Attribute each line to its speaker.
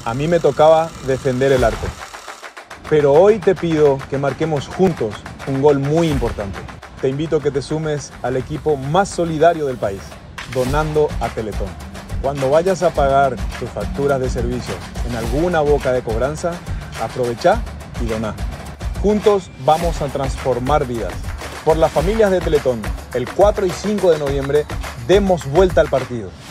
Speaker 1: A mí me tocaba defender el arco. Pero hoy te pido que marquemos juntos un gol muy importante. Te invito a que te sumes al equipo más solidario del país, donando a Teletón. Cuando vayas a pagar tus facturas de servicios en alguna boca de cobranza, aprovecha y doná. Juntos vamos a transformar vidas. Por las familias de Teletón, el 4 y 5 de noviembre, demos vuelta al partido.